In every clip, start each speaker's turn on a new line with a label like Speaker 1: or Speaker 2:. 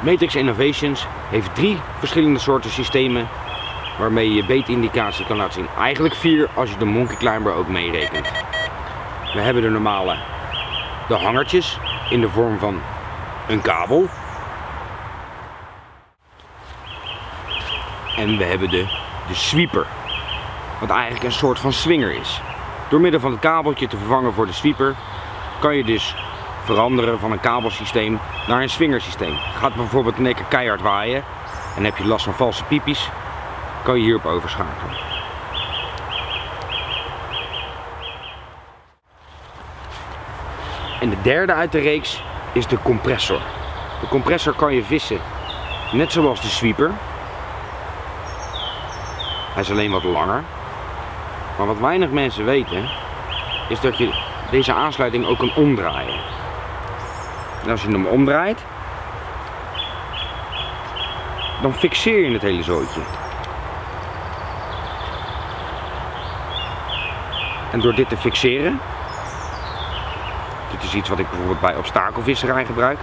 Speaker 1: Matrix Innovations heeft 3 verschillende soorten systemen waarmee je beetindicatie kan laten zien. Eigenlijk 4 als je de Monkey Climber ook meerekent. We hebben de normale, de hangertjes in de vorm van een kabel. En we hebben de sweeper, wat eigenlijk een soort van swinger is. Door middel van het kabeltje te vervangen voor de sweeper kan je dus veranderen van een kabelsysteem naar een swingersysteem. Gaat bijvoorbeeld een keer keihard waaien en heb je last van valse piepies, kan je hierop overschakelen. En de derde uit de reeks is de compressor. De compressor kan je vissen net zoals de sweeper. Hij is alleen wat langer. Maar wat weinig mensen weten is dat je deze aansluiting ook kan omdraaien. En als je hem omdraait, dan fixeer je het hele zootje. En door dit te fixeren, dit is iets wat ik bijvoorbeeld bij obstakelvisserij gebruik.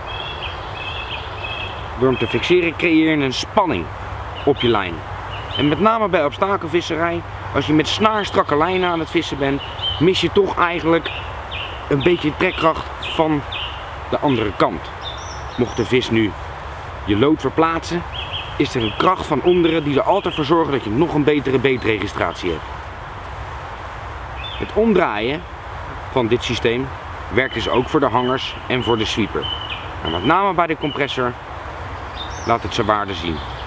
Speaker 1: Door hem te fixeren creëer je een spanning op je lijn. En met name bij obstakelvisserij, als je met snaarstrakke lijnen aan het vissen bent, mis je toch eigenlijk een beetje trekkracht van de andere kant. Mocht de vis nu je lood verplaatsen, is er een kracht van onderen die er altijd voor zorgt dat je nog een betere beetregistratie hebt. Het omdraaien van dit systeem werkt dus ook voor de hangers en voor de sweeper. En met name bij de compressor laat het zijn waarde zien.